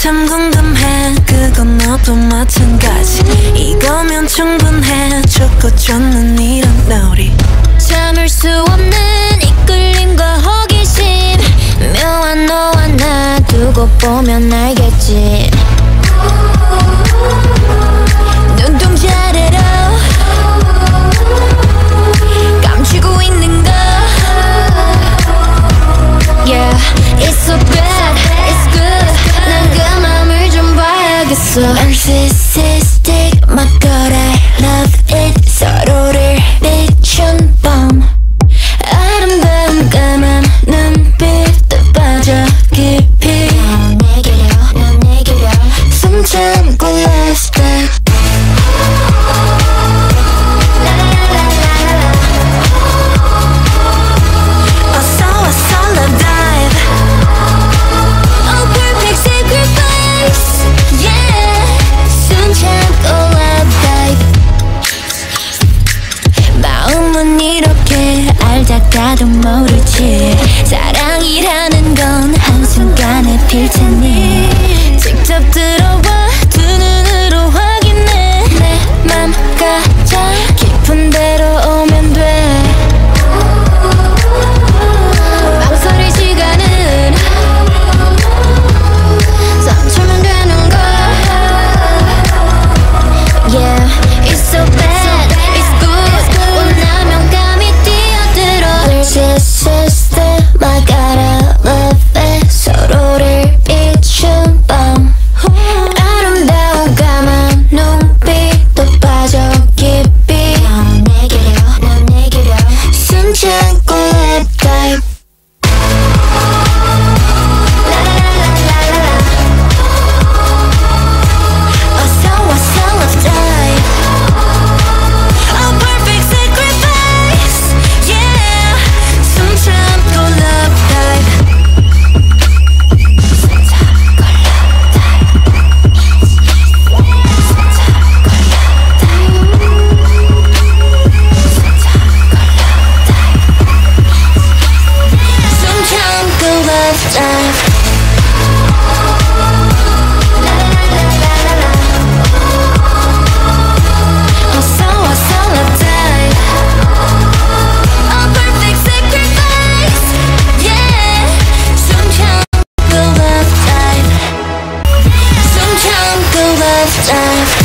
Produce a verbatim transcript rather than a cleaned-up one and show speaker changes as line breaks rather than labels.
참 궁금해. 그건 너도 마찬가지. 이거면 충분해. 좋고 좋는 이런 놀이.
참을 수 없는 이끌림과 호기심. 묘한 너와 나 두고 보면 알겠지. 눈동자래로 감추고 있는 거. Yeah, it's so bad, it's good. 난 그 맘을 좀 봐야겠어. Narcissistic, my god, I love it. 서로를 비춘 밤. 아름다운 까만 눈빛도 빠져 깊이. 넌 내게려, 넌 내게려. 숨 참고 lifestyle. 알다가도 모르지. 사랑이라는 건 한순간에 필 테니 직접 들어와 두 눈으로 확인해. 내 맘 가장 깊은 데로 오면 돼. 망설일 시간은 멈추면 되는 걸. Yeah, it's so bad, it's good. 원하면 감히 Narcissistic, my god, I love it. 서로를 비춘 밤. 아름다운 까만 눈빛도 빠져 깊이. 넌 내게려, 넌 내게려. 숨 참고 lap dive. 어서 와서 love dive. A perfect sacrifice, yeah. 숨 참고 love dive. 숨 참고 love dive. 숨 참고 love dive. 숨 참고 love dive. 어서 와서 love dive. A perfect sacrifice, yeah. 숨 참고 love dive. 숨 참고 love dive.